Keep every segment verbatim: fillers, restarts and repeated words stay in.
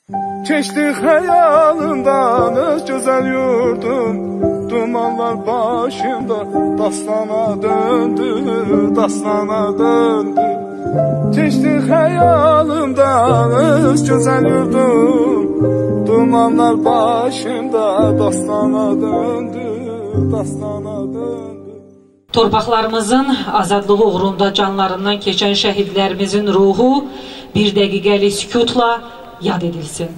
Keçdi xəyalımdan öz gözəl yurdum, dumanlar başımda dastana döndü, dastana döndü. Keçdi xəyalımdan öz gözəl yurdum, dumanlar başımda dastana döndü, dastana döndü. Torpaqlarımızın azadlığı uğrunda canlarından keçən şəhidlərimizin ruhu bir dəqiqəlik sükutla yad edilsin.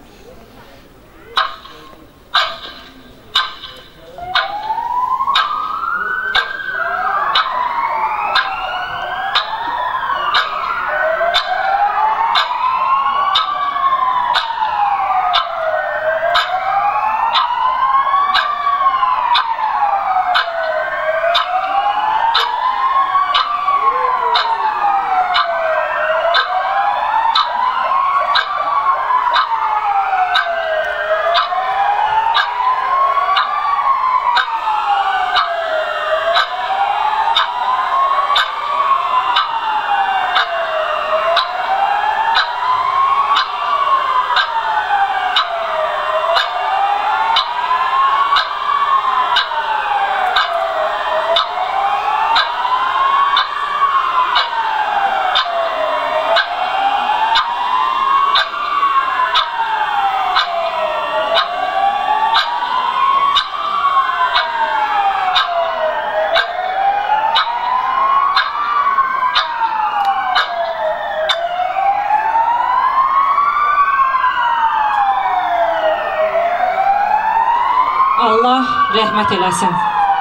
Allah rəhmət eləsin.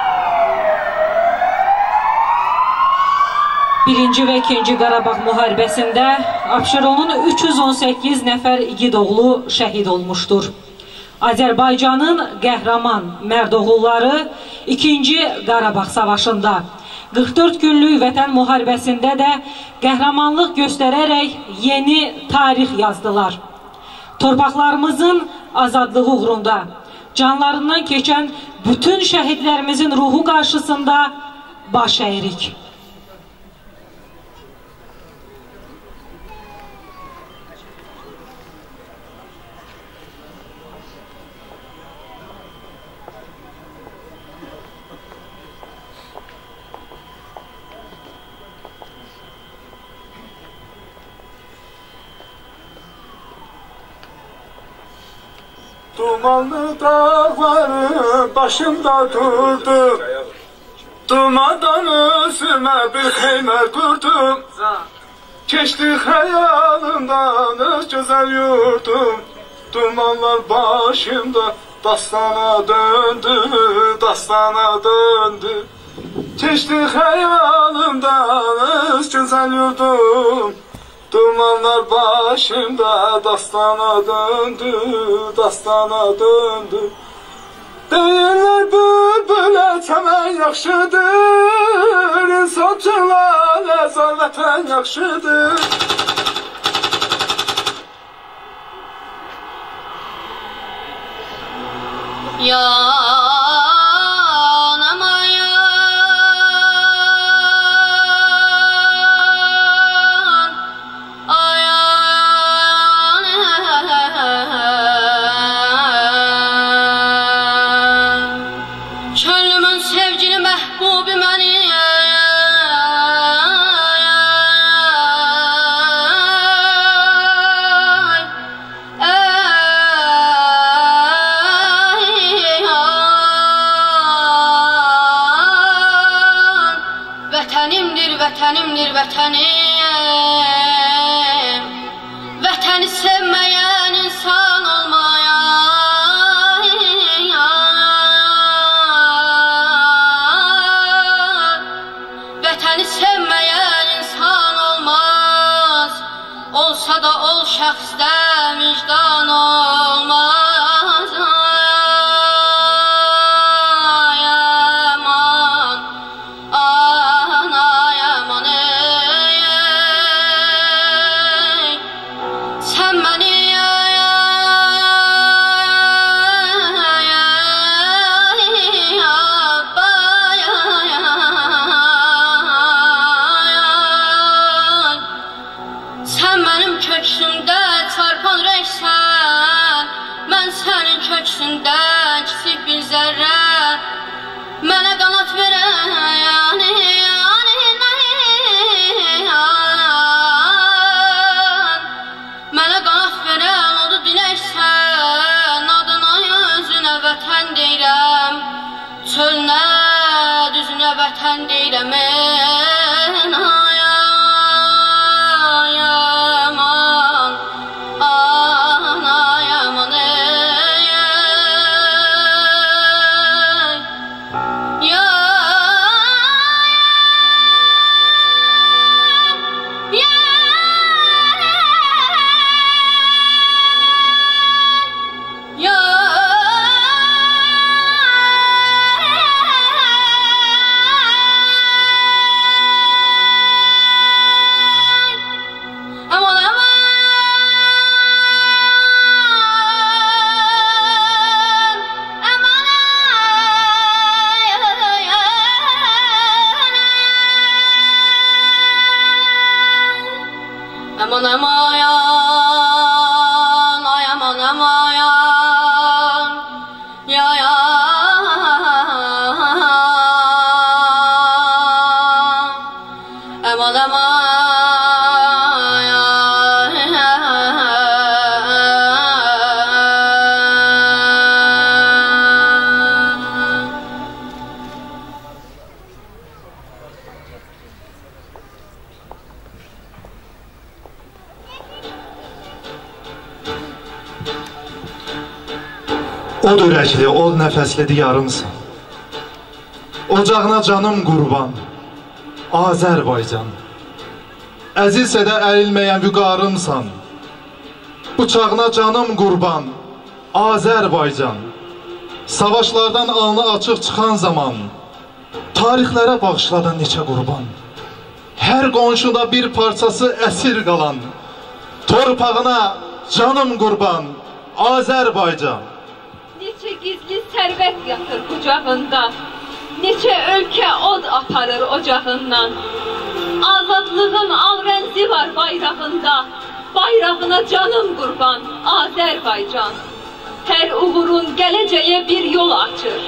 Birinci və ikinci Qarabağ müharibəsində Abşeronun üç yüz on səkkiz nəfər igidoğlu şəhid olmuşdur. Azərbaycanın qəhrəman mərdoğulları ikinci Qarabağ savaşında, qırx dörd günlük vətən müharibəsində də qəhrəmanlıq göstərərək yeni tarix yazdılar. Torpaqlarımızın azadlığı uğrunda canlarından keçən bütün şəhidlərimizin ruhu qarşısında baş əyirik. Dumanlı dağları başımda durdu, dumandan özüme bir xeymə qurdum. Keçdi xəyalımdan öz gözəl yurdum, dumanlar başımda dastana döndü, dastana döndü. Keçdi xəyalımdan öz gözəl yurdum, dumanlar başımda dastana döndü, dastana döndü. Deyirlər bülbülə çəmən yaxşıdır, insan cılalə zalvətən yaxşıdır. Ya vətənimdir vətənim, vətəni sevməyən insan olmayan, vətəni sevməyən insan olmaz, olsa da ol şəxsdə vicdan olmaz. Köksümdə çarpan rəşsən deyirəm, çölünə, düzünə vətən deyirəm. Ay, ay, aman, ay, aman, ey, ey, aman amayan, ay aman amayan, ya ya, aman amayan. Od ürəkli, od nəfəsli diyarımsan. Ocağına canım qurban, Azərbaycan. Əzilsə də əyilməyən vüqarımsan. Bıçağına canım qurban, Azərbaycan. Savaşlardan alnı açıq çıxan zaman, tarixlərə bağışladan neçə qurban. Hər qonşuda bir parçası əsir qalan, torpağına canım qurban, Azərbaycan. Neçə gizli sərvət yatır qucağında, neçə ölkə od aparır ocağından. Azadlığın al rənzi var bayrağında, bayrağına canım qurban, Azərbaycan. Hər uğurun gələcəyə bir yol açır,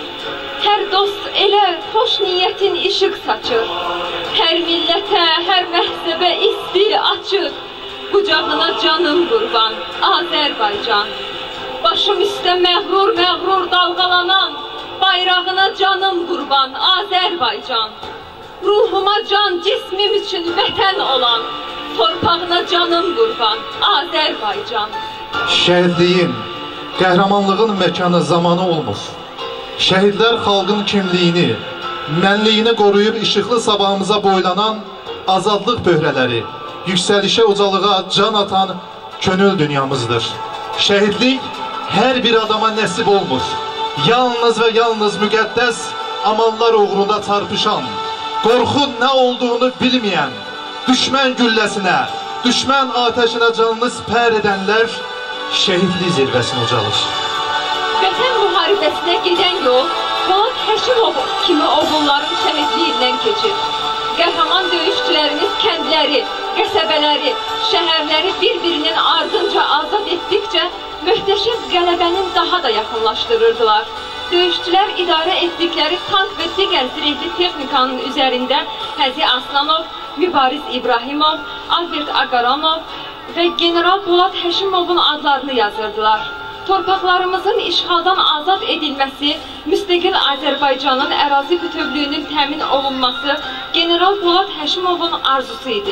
hər dost elə xoş niyyətin işıq saçır. Hər millətə, hər məhzəbə isti açır, qucağına canım qurban, Azərbaycan. Başım üstə məğrur məğrur dalğalanan, bayrağına canım qurban, Azərbaycan. Ruhuma can, cismim üçün vətən olan, torpağına canım qurban, Azərbaycan. Şəhidliyin, qəhrəmanlığın məkanı zamanı olmur. Şəhidlər xalqın kimliyini, mənliyini qoruyub işıqlı sabahımıza boylanan azadlıq böhrələri, yüksəlişə ucalığa can atan könül dünyamızdır. Şəhidlik hər bir adama nəsib olmur. Yalnız və yalnız müqəddəs amallar uğrunda çarpışan, qorxun nə olduğunu bilməyən, düşmən gülləsinə, düşmən ateşinə canını sipər edənlər şəhidlik zirvəsini ucalır. Vətən müharibəsinə gedən yol Polad Həşimov kimi oğulların şəhidliyindən keçir. Qəhrəman döyüşçülərimiz kəndləri, qəsəbələri, şəhərləri bir-birinin ardınca azad etdikcə möhtəşəm qələbənin daha da yaxınlaşdırırdılar. Döyüşçülər idarə etdikləri tank və digər zirehli texnikanın üzərində Həzi Aslanov, Mübariz İbrahimov, Albert Aqaramov və General Polad Həşimovun adlarını yazırdılar. Torpaqlarımızın işğaldan azad edilməsi, müstəqil Azərbaycanın ərazi bütövlüyünün təmin olunması General Polad Həşimovun arzusu idi.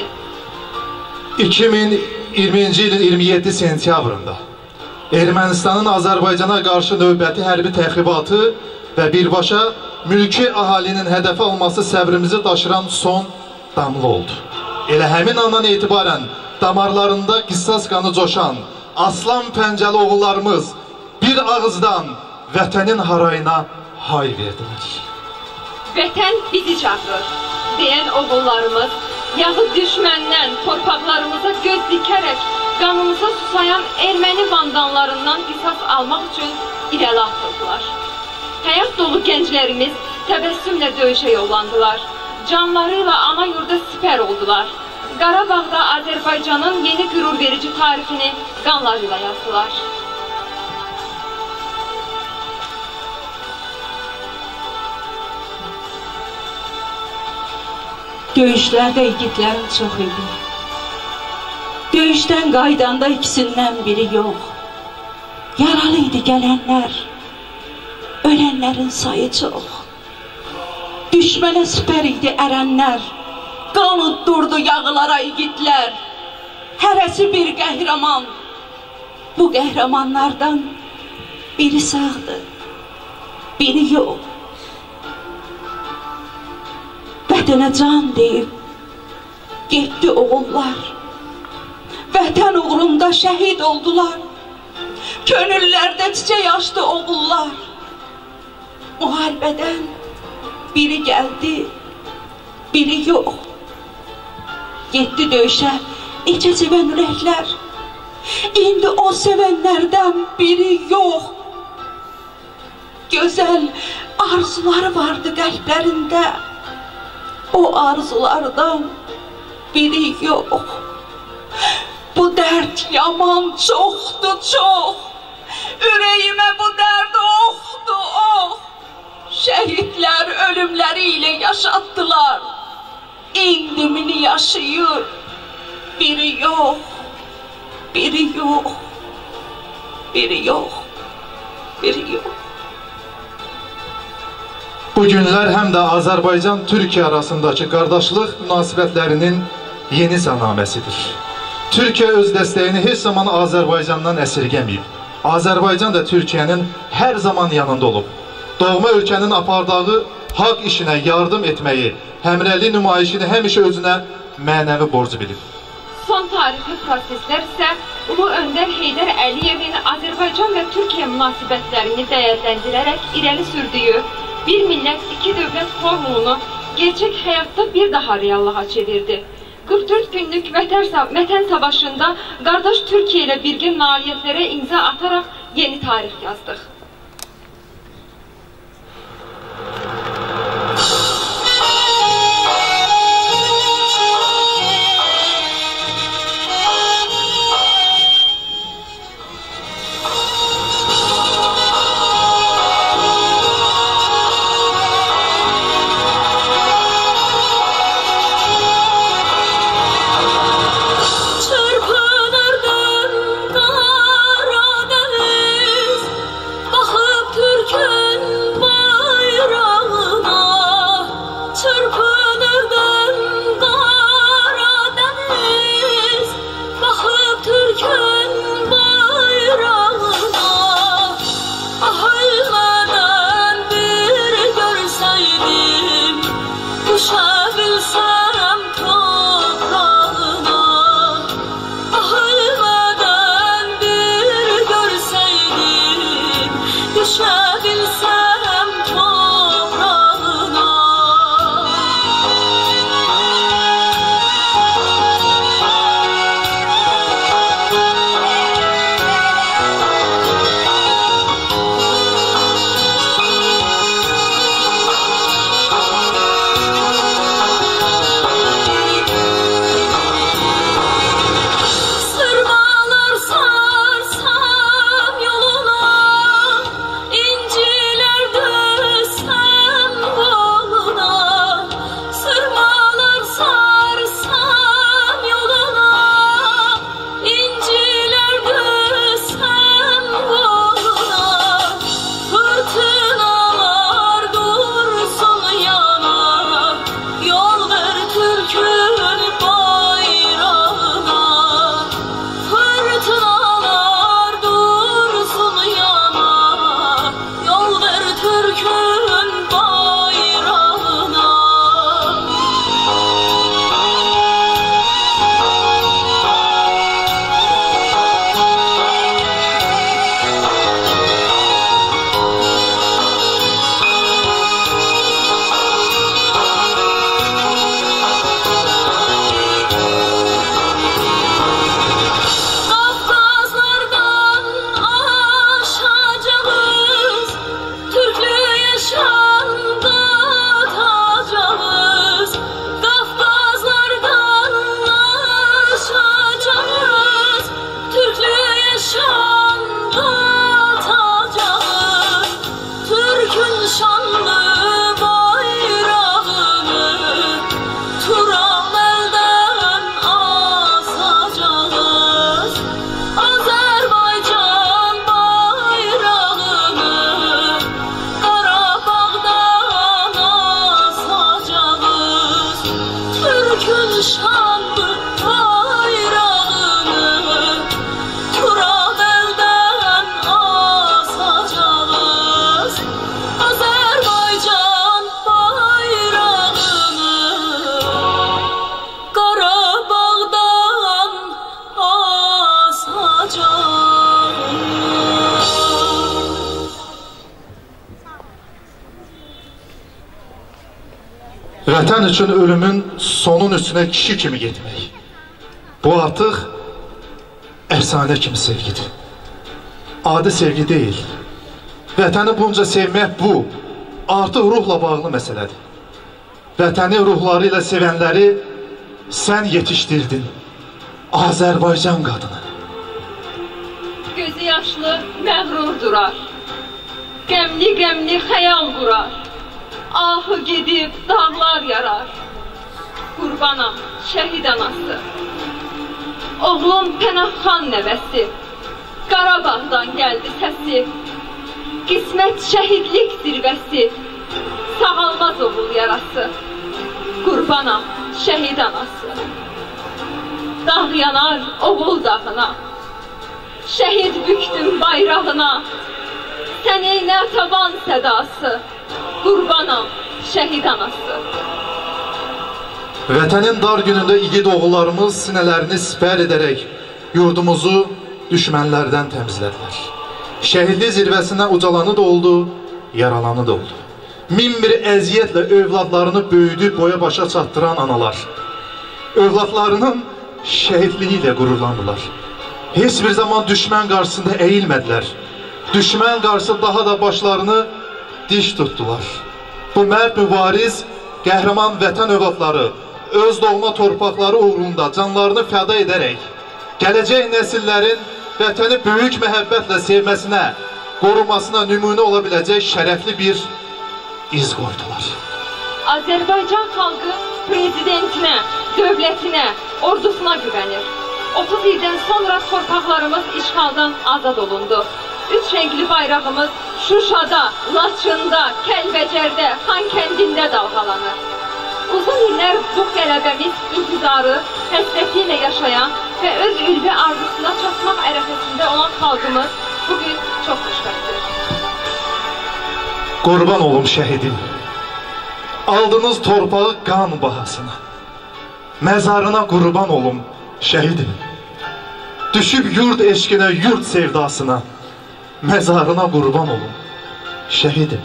iki min iyirminci ilin iyirmi yeddi sentyabrında Ermənistanın Azərbaycana qarşı növbəti hərbi təxribatı və birbaşa mülki əhalinin hədəfə alması səbrimizi daşıran son damla oldu. Elə həmin andan etibarən damarlarında qissas qanı coşan aslan pəncəli oğullarımız bir ağızdan vətənin harayına hay verdilər. Vətən bizi çağırır, deyən oğullarımız yağı düşməndən torpaqlarımıza göz dikərək qanımıza susayan erməni vandanlarından qisas almaq üçün irəli atıldılar. Həyat dolu gənclərimiz təbəssümlə döyüşə yollandılar. Canlarıyla ana yurda sipər oldular. Qarabağda Azərbaycanın yeni qürur verici tarixini qanlarıyla yazdılar. Döyüşlərdə igidlərim çox idi. Döyüşdən qaydanda ikisindən biri yox. Yaralı idi gələnlər. ölənlərin sayı çox. Düşmənə sipər idi ərənlər, qan uddurdu yağılara igidlər. Hərəsi bir qəhrəman, bu qəhrəmanlardan biri sağdır, biri yox. Vətənə can deyib, getdi oğullar. Vətən uğrunda şəhid oldular. Könüllərdə çiçək açdı oğullar. Müharibədən biri gəldi, biri yox. Getdi döyüşə necə sevən ürəklər. İndi o sevənlərdən biri yox. Gözəl arzuları vardı qəlblərində. O arzulardan biri yox. Bu dərd yaman çoxdur, çox. Ürəyimə bu dərd oxdur, ox. Şəhidlər ölümləri ilə yaşatdılar. İndimini yaşayır. Biri yox, biri yox, biri yox, biri yox. Bu günlər həm də Azərbaycan-Türkiyə arasındakı qardaşlıq münasibətlərinin yeni sənaməsidir. Türkiyə öz dəstəyini heç zaman Azərbaycandan əsirgəməyib. Azərbaycan da Türkiyənin hər zaman yanında olub. Doğma ölkənin apardığı haqq işinə yardım etməyi, həmrəylik nümayişini həmişə özünə mənəvi borcu bilib. Son tarixi proseslər isə Ulu Öndər Heydər Əliyevin Azərbaycan və Türkiyə münasibətlərini dəyərləndirərək irəli sürdüyü bir millət, iki dövlət formulunu gerçək həyatda bir daha reallığa çevirdi. qırx dörd günlük vətən savaşında qardaş Türkiyə ilə birgə nailiyyətlərə imza ataraq yeni tarix yazdıq. Vətən üçün ölümün sonun üstünə kişi kimi getmək. Bu artıq əfsanə kimi sevgidir. Adi sevgi deyil. Vətəni bunca sevmək bu, artıq ruhla bağlı məsələdir. Vətəni ruhları ilə sevənləri sən yetişdirdin. Azərbaycan qadını. Gözü yaşlı məğrur durar, qəmli-qəmli xəyal qurar, ahı gedib dağlar yarar. Qurbanam, şəhid anası, oğlum Pənahxan nəvəsi, Qarabağdan gəldi səsi, qismət şəhidlik zirvəsi, sağalmaz oğul yarası. Qurbanam, şəhid anası, dağ yanar oğul dağına, şəhid büktüm bayrağına, sən eynə taban sədası, qurbanam, şəhid anası. Vətənin dar günündə igid oğullarımız sinələrini sipər edərək yurdumuzu düşmənlərdən təmizlədilər. Şəhidlik zirvəsindən ucalanı da oldu, yaralanı da oldu. Min bir əziyyətlə övladlarını böyüdüb boya başa çatdıran analar, övladlarının şəhidliyi ilə qürurlandılar. Heç bir zaman düşmən qarşısında əyilmədilər. Düşmən qarşısında daha da başlarını diş tutdular. Bu mərd mübariz, qəhrəman vətən övladları öz doğma torpaqları uğrunda canlarını fəda edərək, gələcək nəsillərin vətəni böyük məhəbbətlə sevməsinə, qorumasına nümunə ola biləcək şərəfli bir iz qoydular. Azərbaycan xalqı prezidentinə, dövlətinə, ordusuna güvənir. otuz ildən sonra torpaqlarımız işğaldan azad olundu. Üç renkli bayrağımız Şuşada, Laçında, Kəlbəcərdə, Xankəndində dalğalanır. Uzun illər bu qələbəmiz intizarı, həsrəti ilə yaşayan və öz ülvi arzusuna çatmaq ərəfəsində olan xalqımız bugün çox xoşbəxtdir. Qurban olum şəhidim, aldınız torpağı qan bahasına, məzarına qurban olum şəhidim, düşüb yurd eşqinə, yurd sevdasına, məzarına qurban olum şəhidim.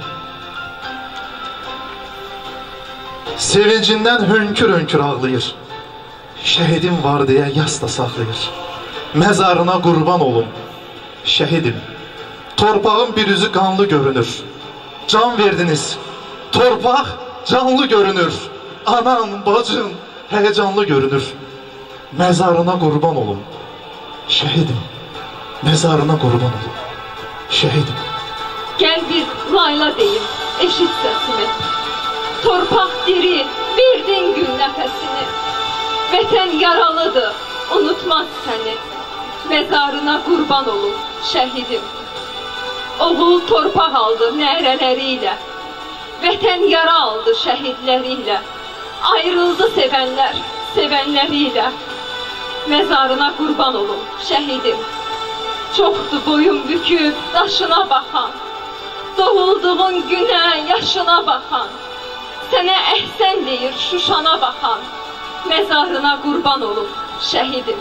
Sevincindən hönkür-hönkür ağlayır, şəhidim var deyə yas da saxlayır, məzarına qurban olum şəhidim. Torpağın bir üzü qanlı görünür, can verdiniz, torpaq canlı görünür, anan, bacın həyəcanlı görünür, məzarına qurban olum şəhidim, məzarına qurban olum şəhidim. Gəl bir layla deyim, eşit səsini, torpaq diri, verdin gün nəfəsini, vətən yaralıdır, unutmaz səni, məzarına qurban olum şəhidim. Oğul torpaq aldı nərələri ilə, vətən yara aldı şəhidləri ilə, ayrıldı sevənlər, sevənləri ilə, məzarına qurban olum şəhidim. Çoxdur boyun büküb daşına baxan, doğulduğun günə, yaşına baxan, sənə əhsən deyir Şuşana baxan, məzarına qurban olum şəhidim.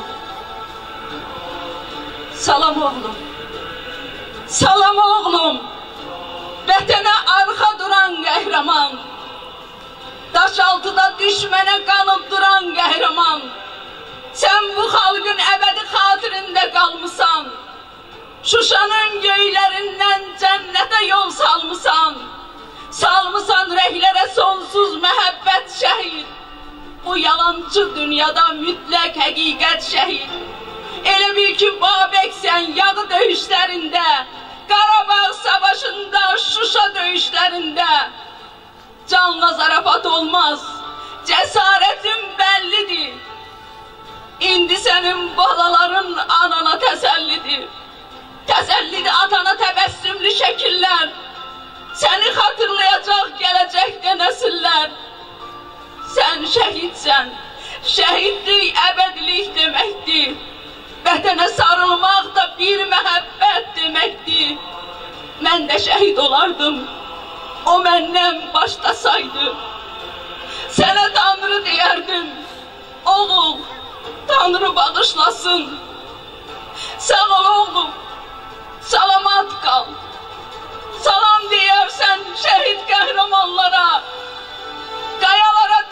Salam oğlum, salam oğlum, vətənə arxa duran qəhrəman, daş altıda düşmənə qanıb duran qəhrəman, sən bu xalqın əbədi xatirində qalmısan, Şuşanın göylərindən cənnətə yol salmısan, salmısan rəhlərə sonsuz məhəbbət şəhid, bu yalancı dünyada mütləq həqiqət şəhid. Elə bil ki, Babəksən yağı döyüşlərində, Qarabağ savaşında, Şuşa döyüşlərində, canla zarafat olmaz, cəsarətin bəllidir. İndi sənin balaların anana təsəllidir, təsəllidir atana təbəssümlü şəkillər, səni xatırlayacaq gələcəkdə nəsillər. Sən şəhidsən, şəhidlik əbədilik deməkdir, vətənə sarılmaq da bir məhəbbət deməkdir. Mən də şəhid olardım, o məndən başlasaydı, sənə Tanrı deyərdim, oğul, Tanrı bağışlasın. Sağ ol oğlum, salamat qal. Salam deyərsən şəhid qəhrəmanlara, qayalara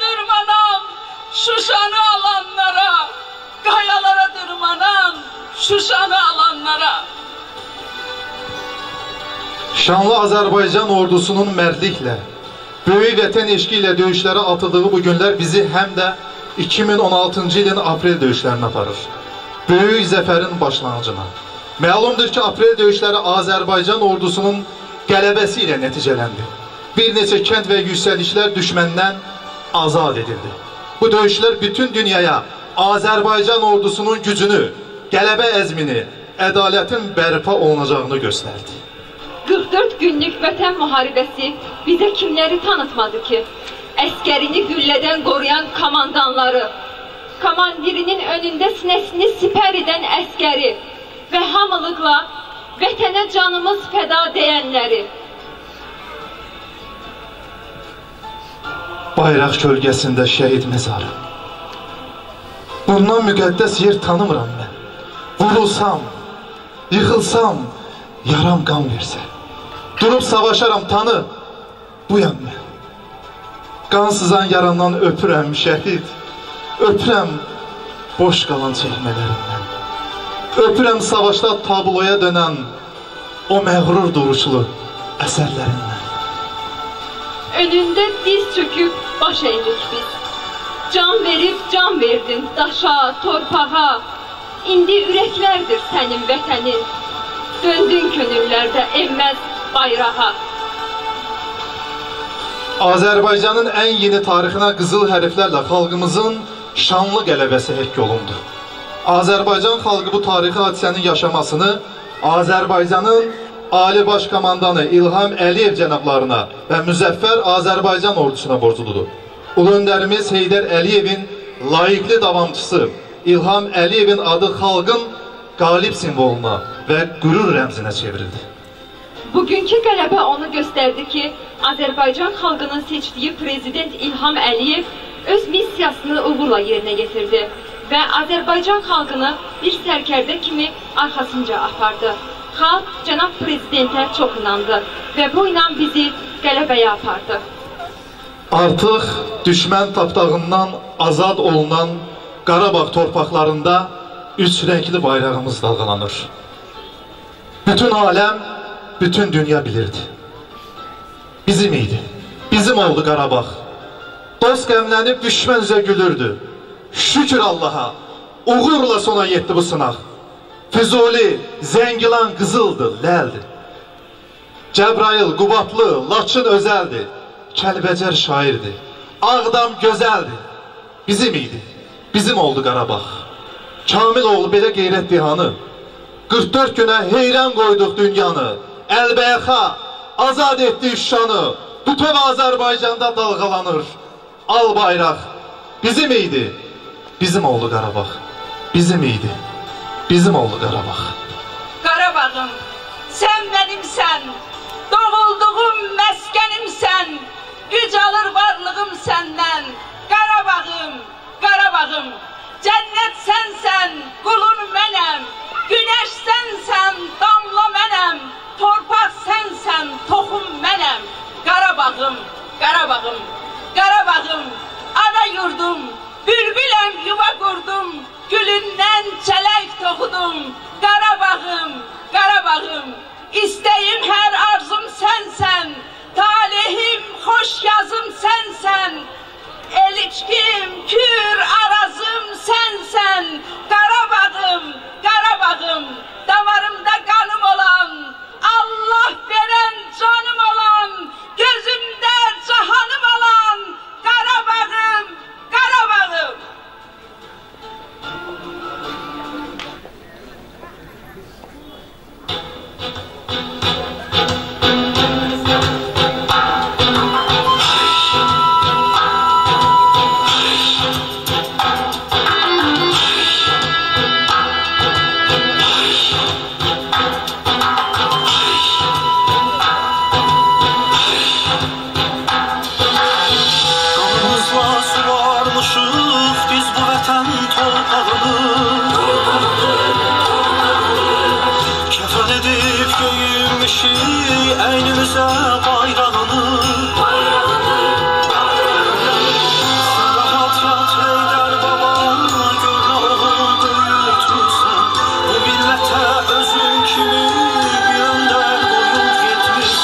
Şanlı Azərbaycan ordusunun mərdliklə, böyük vətən eşqi ilə döyüşlərə atıldığı bu günlər bizi həm də iki min on altıncı ilin aprel döyüşlərinə aparır. Böyük zəfərin başlanğıcına. Məlumdur ki, aprel döyüşləri Azərbaycan ordusunun qələbəsi ilə nəticələndi. Bir neçə kənd və yüksəlişlər düşməndən azad edildi. Bu döyüşlər bütün dünyaya Azərbaycan ordusunun gücünü, qələbə əzmini, ədalətin bərpa olunacağını göstərdi. qırx dörd günlük vətən müharibəsi bizə kimləri tanıtmadı ki? Əskərini güllədən qoruyan komandanları, komandirinin önündə sinəsini sipər edən əskəri və hamılıqla vətənə canımız fəda deyənləri. Bayraq kölgəsində şəhid məzarı. Bundan müqəddəs yer tanımıram mən. Vurulsam, yıxılsam, yaram qan versə. Durub savaşaram, tanı, buyam mən. Qan sızan yarandan öpürəm şəhid, öpürəm boş qalan çəkmələrindən. Öpürəm savaşda tabloya dönən o məğrur duruşlu əsərlərindən. Önündə diz çöküb baş əydik biz. Can verib can verdin daşa, torpağa. İndi ürəklərdir sənin vətənin. Döndün könüllərdə enməz bayrağa. Azərbaycanın ən yeni tarixinə qızıl hərflərlə xalqımızın şanlı qələbəsi həkk olundu. Azərbaycan xalqı bu tarixi hadisənin yaşamasını Azərbaycanın Ali Baş Komandanı İlham Əliyev cənablarına və müzəffər Azərbaycan ordusuna borcludur. Ulu öndərimiz Heydər Əliyevin layiqli davamçısı İlham Əliyevin adı xalqın qalib simvoluna və qürur rəmzinə çevrildi. Bugünkü qələbə onu göstərdi ki, Azərbaycan xalqının seçdiyi prezident İlham Əliyev öz missiyasını uğurla yerinə getirdi və Azərbaycan xalqını bir sərkərdə kimi arxasınca apardı. Xalq cənab prezidentə çox inandı və bu inan bizi qələbəyə apardı. Artıq düşmən tapdağından azad olunan Qarabağ torpaqlarında üç rəngli bayrağımız dalğalanır. Bütün aləm, bütün dünya bilirdi. Bizim idi, bizim oldu Qarabağ. Dost qəmlənib düşmən üzə gülürdü. Şükür Allaha, uğurla sona yetdi bu sınaq. Füzuli, Zəngilan qızıldı, ləldi. Cəbrayıl, Qubadlı, Laçın özəldi. Kəlbəcər şairdi. Ağdam gözəldi. Bizim idi, bizim oldu Qarabağ. Kamil oğlu belə qeyrət dihanı. qırx dörd günə heyran qoyduq dünyanı. Əlbəyaxa, azad etdi şanı. Bütöv Azərbaycanda dalğalanır. Al bayraq, bizim idi, bizim oldu Qarabağ. Bizim idi, bizim oldu Qarabağ. Qarabağım, sən mənimsən, doğulduğum məskənimsən, güc alır varlığım səndən. Qarabağım, Qarabağım, cənnət sənsən, qulun mənəm, günəş sənsən, damla mənəm, torpaq sənsən, toxum mənəm. Qarabağım, Qarabağım, Qarabağım, ana yurdum, bülbüləm yuva qurdum, gülündən çələk toxudum. Qarabağım, Qarabağım, istəyim hər arzum sənsən, talihim, xoş yazım sənsən, elçkim, kür, arazım sənsən. Qarabağım, Qarabağım, damarımda qanım olan, Allah verən canım olan, gözümdə cahanım olan Qarabağım, Qarabağım. Əynimizə bayrağını, rahat yat Heydər baba, görünə oğul böyütmüsən. Bu millətə özün kimi bir öndər qoyub getmişsən.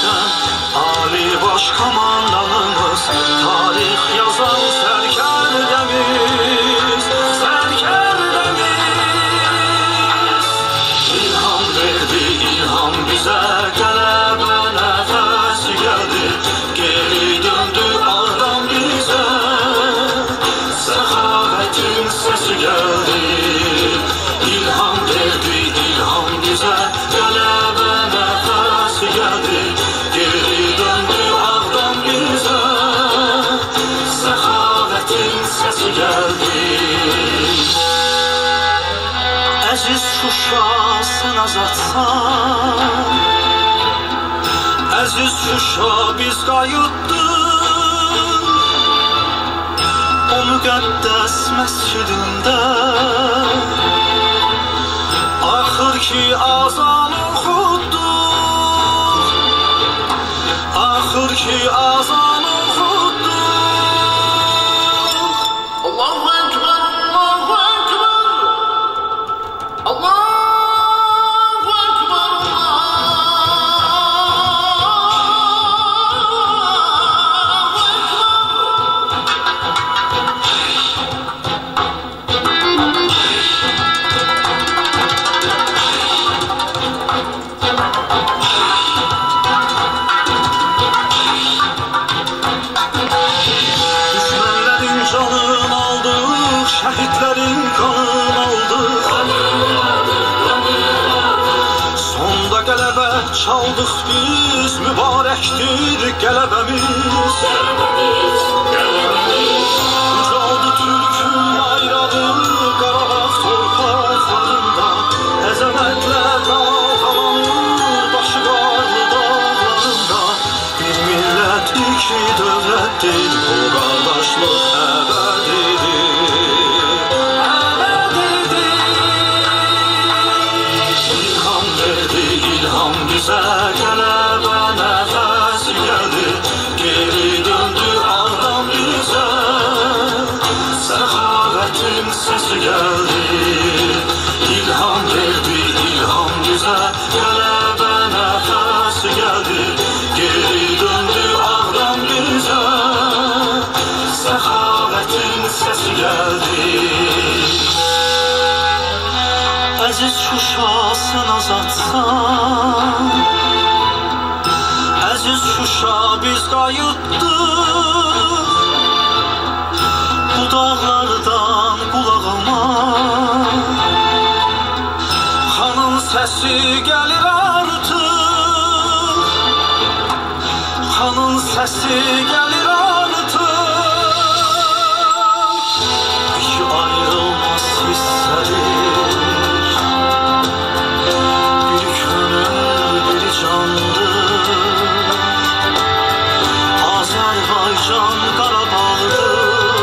Şuşasın azatsan Əziz Şuşa biz qayıtdıq O müqəddəs məscidində Axır ki azan oxutduq Axır ki azan oxutduq Allahu Ekber, Allahu Ekber Allah Şəhidlərin qanını aldıq Sonda qələbə çaldıq biz Mübarəkdir qələbəmiz Ucaldı Türk'ün bayrağı Qarabağ torpaqlarında Əzəmətlə dalğalanır Başı qarlı dağlarında Bir millət iki dövlətdir Bu qardaşlıq əbədidir Bizə qələbə nəfəs gəldi Geri döndü ağdan bizə Səxavətin səsi gəldi İlham verdi ilham bizə Qələbə nəfəs gəldi Geri döndü ağdan bizə Səxavətin səsi gəldi Əziz Şuşasın azatsan Əziz Şuşa biz qayıtdıq Bu dağlardan qulağıma Xanın səsi gəlir artıq Xanın səsi gəlir artıq İki ayrılmaz hissədir Azərbaycan Qarabağdır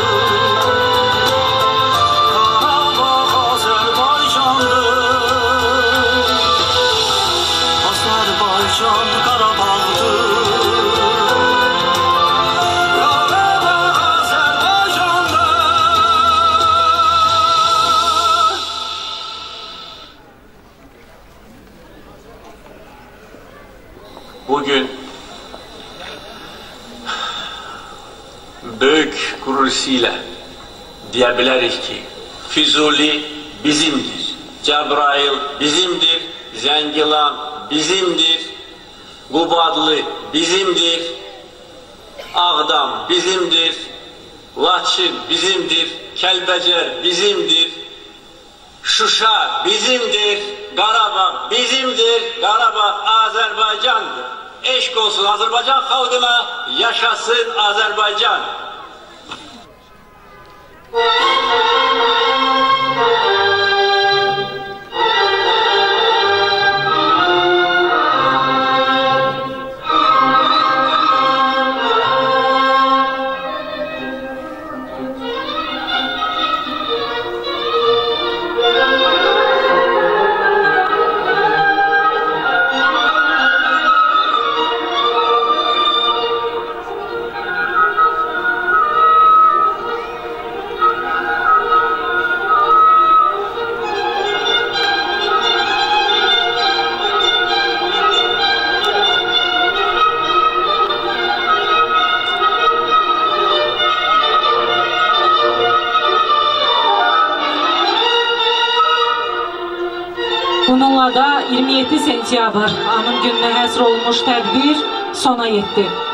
Qarabağ Azərbaycandır Azərbaycan Qarabağdır Qarabağ Azərbaycandır Bugün böyük gururuyla diyebiliriz ki Füzuli bizimdir, Cebrail bizimdir, Zengilan bizimdir, Qubadlı bizimdir, Ağdam bizimdir, Laçın bizimdir, Kəlbəcər bizimdir, Şuşa bizimdir, Qarabağ bizimdir, Qarabağ Azərbaycandır. Eşq olsun Azərbaycan xalqına, yaşasın Azərbaycan. Bununla da iyirmi yeddi sentyabr anım gününə həsr olmuş tədbir sona yetdi.